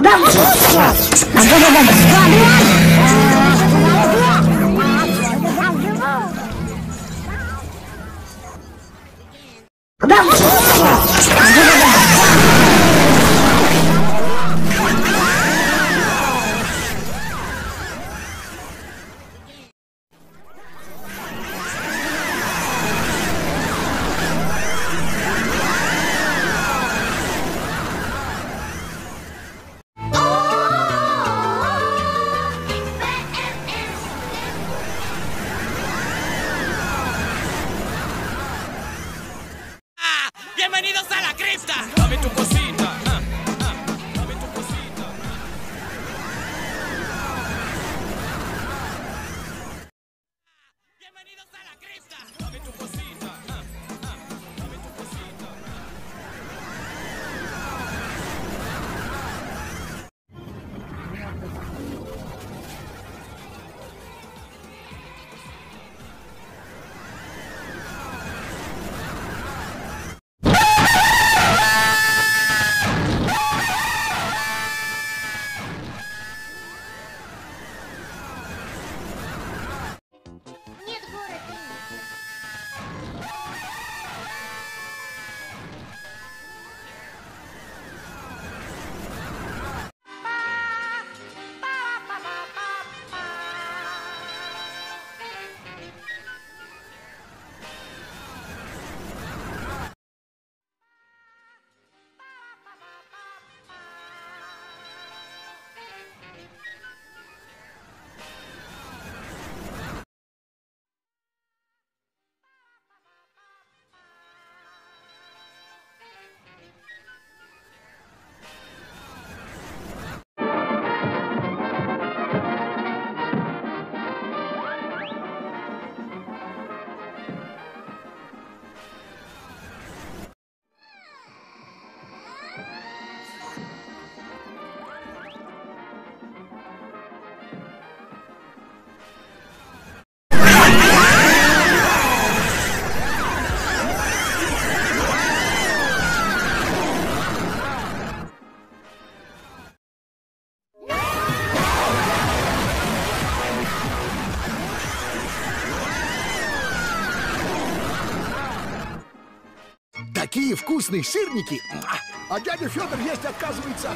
¡Bienvenidos a la cripta! Dame tu cosita. Dame tu cosita. ¡Bienvenidos a la cripta! Dame tu cosita. Dame tu cosita. Такие вкусные сырники! А дядя Федор есть, оказывается.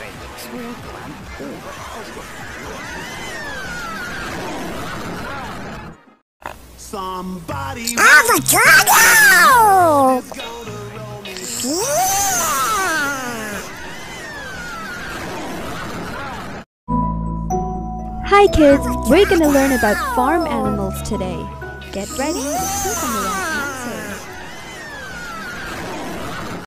Avocado! Hi kids, we're gonna learn about farm animals today. Get ready, click on the right